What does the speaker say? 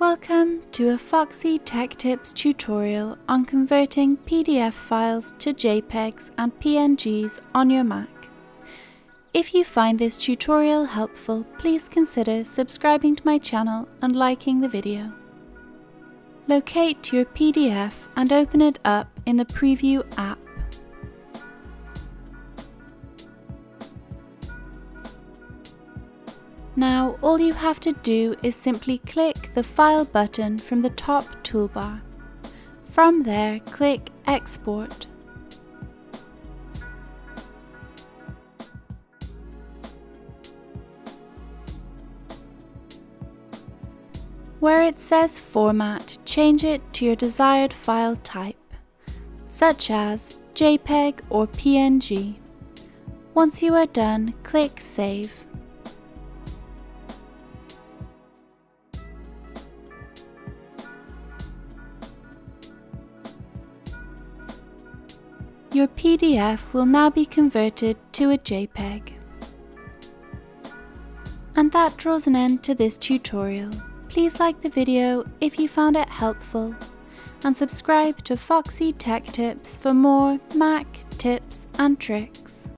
Welcome to a Foxy Tech Tips tutorial on converting PDF files to JPEGs and PNGs on your Mac. If you find this tutorial helpful, please consider subscribing to my channel and liking the video. Locate your PDF and open it up in the Preview app. Now all you have to do is simply click the File button from the top toolbar. From there, click Export. Where it says Format, change it to your desired file type, such as JPEG or PNG. Once you are done, click Save. Your PDF will now be converted to a JPEG. And that draws an end to this tutorial. Please like the video if you found it helpful, and subscribe to Foxy Tech Tips for more Mac tips and tricks.